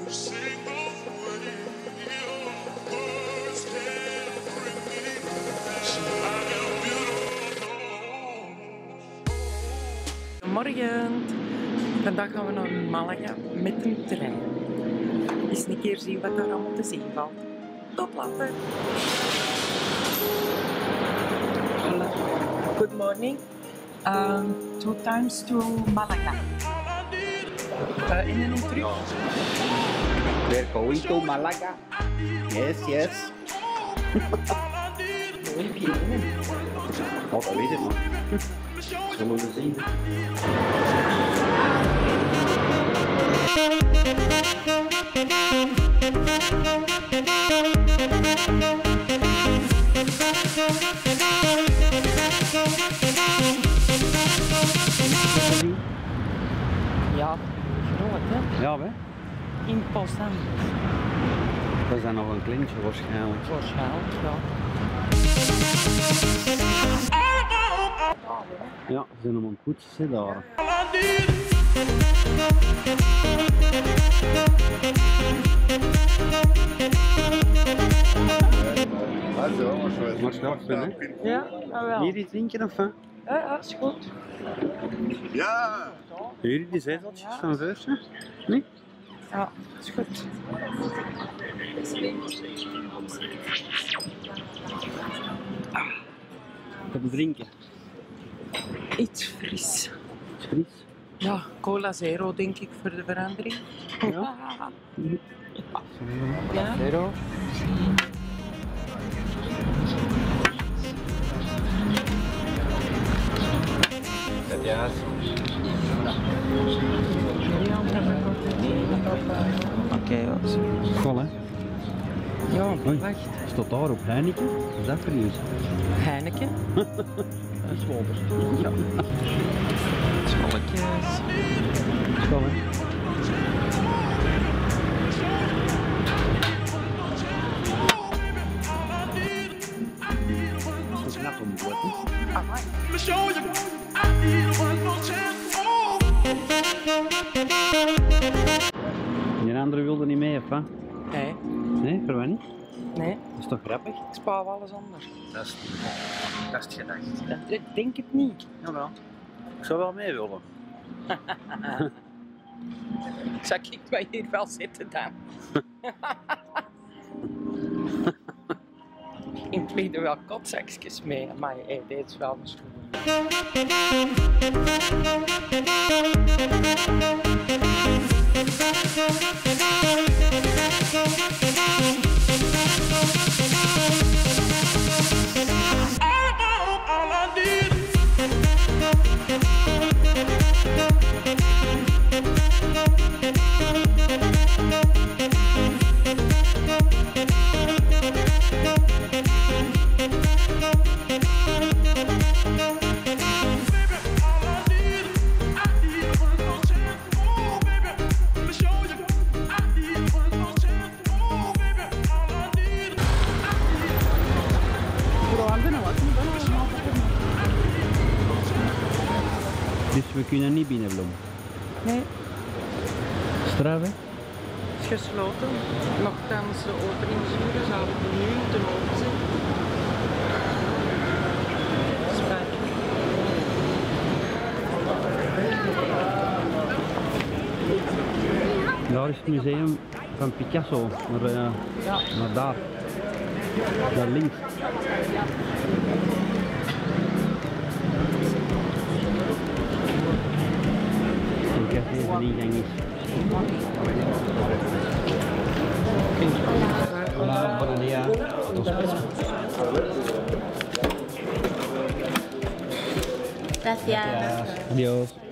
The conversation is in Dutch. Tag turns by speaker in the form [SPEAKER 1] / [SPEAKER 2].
[SPEAKER 1] Goedemorgen. Vandaag gaan we naar Málaga met een trein. Eens een keer zien wat daar allemaal te zien valt. Tot later. Good morning. 2 times to Málaga. In en terug.
[SPEAKER 2] We're going to Málaga. Yes, yes. Oh, dat weet ik nog. Zullen we zien.
[SPEAKER 1] Ja, groot hè?
[SPEAKER 2] Ja, hè?
[SPEAKER 1] Imposant.
[SPEAKER 2] Dat is dan nog een kleintje waarschijnlijk.
[SPEAKER 1] Waarschijnlijk, ja.
[SPEAKER 2] Ja, ze zijn hem aan het poetsen daar. Maar schat, hè?
[SPEAKER 1] Ja, wel.
[SPEAKER 2] Hier iets drinken of wat?
[SPEAKER 1] Ja, is goed.
[SPEAKER 3] Ja!
[SPEAKER 2] Hier die zeteltjes van Vertrekken? Nee?
[SPEAKER 1] Ja, is goed.
[SPEAKER 2] Ik heb drinken.
[SPEAKER 1] Iets fris.
[SPEAKER 2] Fris?
[SPEAKER 1] Ja, cola zero denk ik voor de verandering.
[SPEAKER 2] Ja?
[SPEAKER 1] Ja.
[SPEAKER 2] Zero?
[SPEAKER 3] Ja.
[SPEAKER 1] Oké,
[SPEAKER 2] School, hè?
[SPEAKER 1] ja,
[SPEAKER 2] Hoi.
[SPEAKER 1] wacht.
[SPEAKER 2] Staat daar op Heineken? Is dat voor u?
[SPEAKER 1] Heineken.
[SPEAKER 2] Dat is water.
[SPEAKER 1] Ja. Scholletjes.
[SPEAKER 2] School, hè? Dat is knap om te worden. En die andere wilde niet mee, of wat?
[SPEAKER 1] Nee.
[SPEAKER 2] Nee, voor wat niet?
[SPEAKER 1] Nee,
[SPEAKER 2] Dat is toch grappig?
[SPEAKER 1] ik spaar alles anders.
[SPEAKER 2] Dat is het gedacht.
[SPEAKER 1] Ik denk het niet.
[SPEAKER 2] Jawel. Ik zou wel mee willen.
[SPEAKER 1] Zal ik mij hier wel zitten dan? Ik kreeg er wel kotzakjes mee, maar hey, dit is wel een schoen.
[SPEAKER 2] Dus we kunnen niet binnenbloemen.
[SPEAKER 1] Nee,
[SPEAKER 2] Straf, hè?
[SPEAKER 1] het is gesloten. Nochtans de openingsuren zouden we nu moeten openzetten. Spijt.
[SPEAKER 2] Daar is het museum van Picasso, naar daar, naar links. Ik heb even die gang is. Hola, buenos días.
[SPEAKER 4] Gracias.
[SPEAKER 2] Adiós.